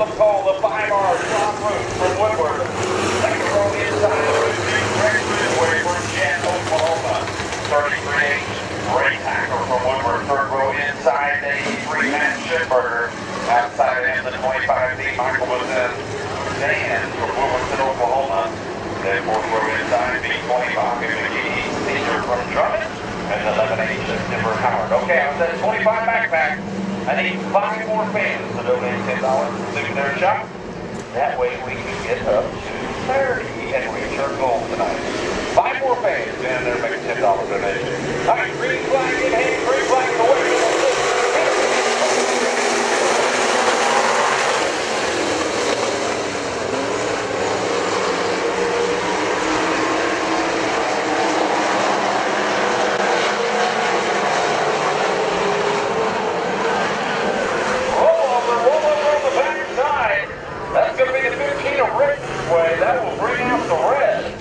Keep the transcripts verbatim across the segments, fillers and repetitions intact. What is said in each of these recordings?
the pole, the five R Claude Roach from Woodward. Second row inside would be Craig Ridgway from Jet, Oklahoma. thirty-three Rayce Hacker from Woodward. Third row inside, eighty-three Matt Shenberger. Outside in the twenty-five D, Michael Buzan from Wilburton, Oklahoma. Then fourth row inside, B twenty-five Mcgehee Senior from Drummond. And eleven H Denver Howard. Okay, I'm at twenty-five backpack. I need five more fans to donate ten dollars to Souvenir Shop. That way we can get up to thirty and reach our goal tonight. Five more fans down there make a ten dollar donation. All right, green flag in hand, green flag in the way. That's going to be the fifteen of Graig Ridgway. That will bring out the red.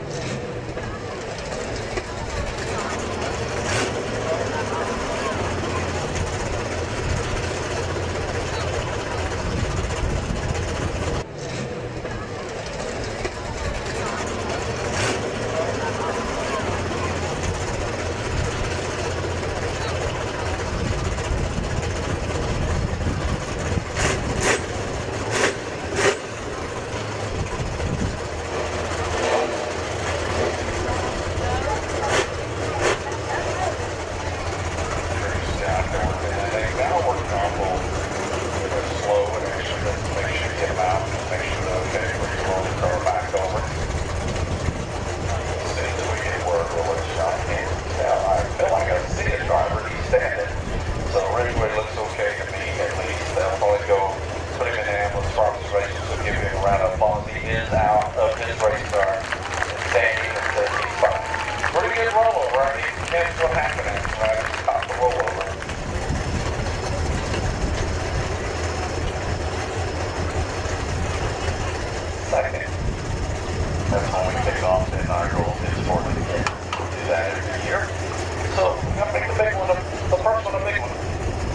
Second. That's when we take off, and our goal is for the again. We do that every year. So, we're going to make the big one, a, the first one a big one.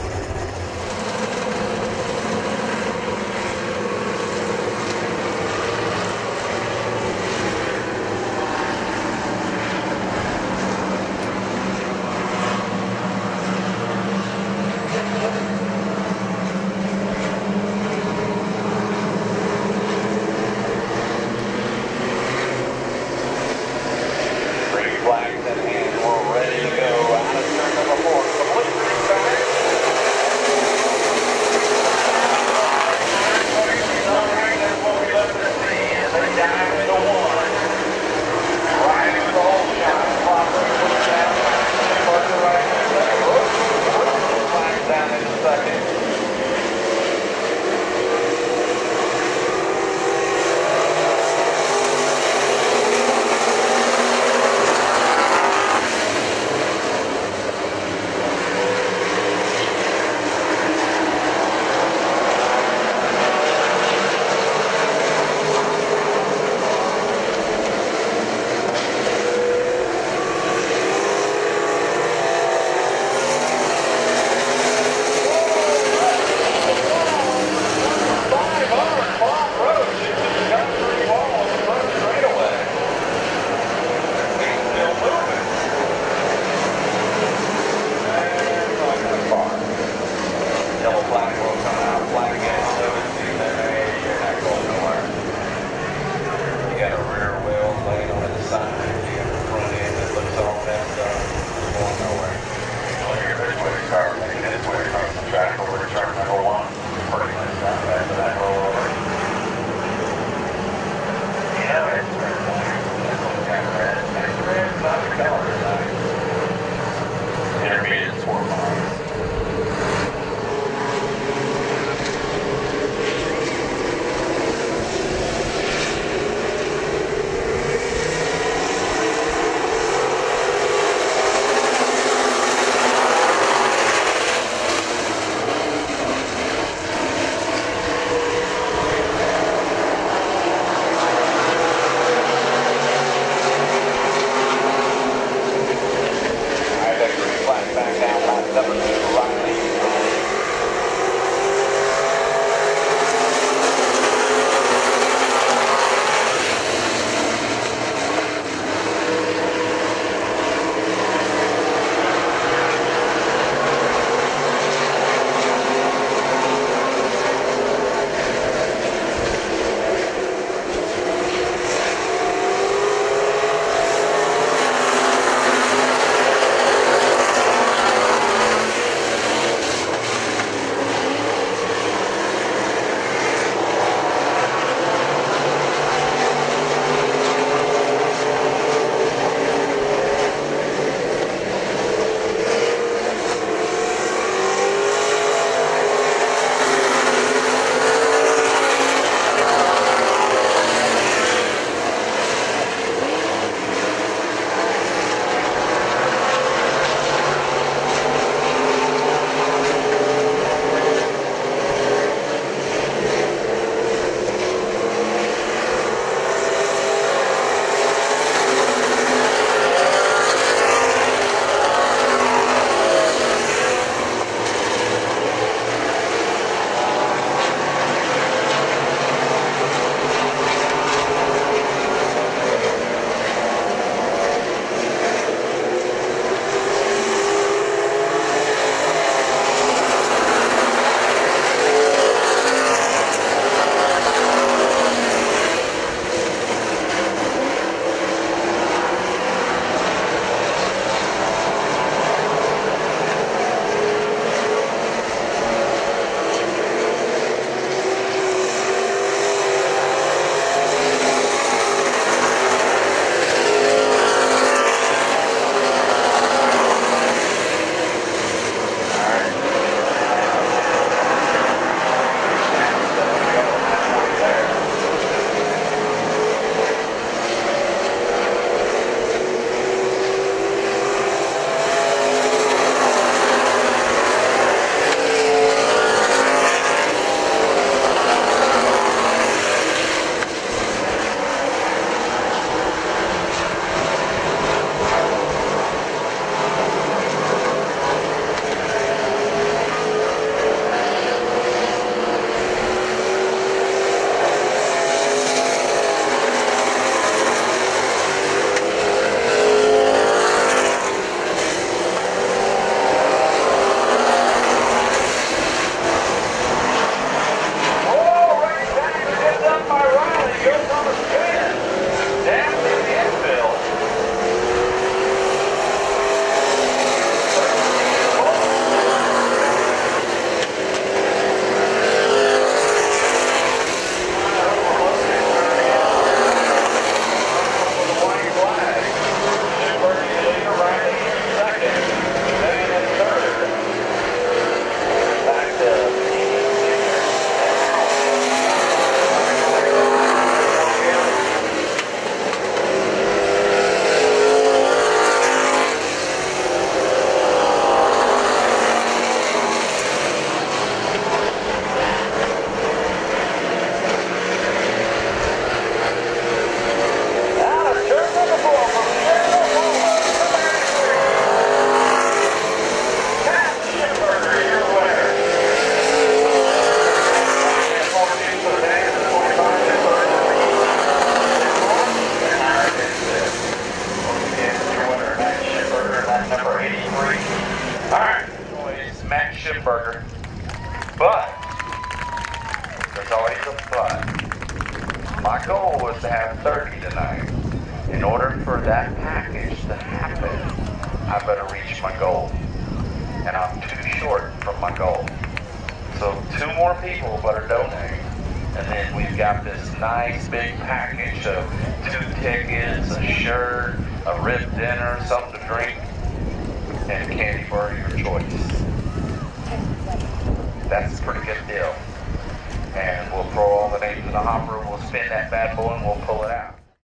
Matt Shenberger. But, there's always a but. My goal was to have thirty tonight. In order for that package to happen, I better reach my goal. And I'm too short from my goal. So two more people better donate. And then we've got this nice big package of two tickets, a shirt, a rib dinner, something to drink, and a candy bar of your choice. That's a pretty good deal. And we'll throw all the names in the hopper, we'll spin that bad boy, and we'll pull it out.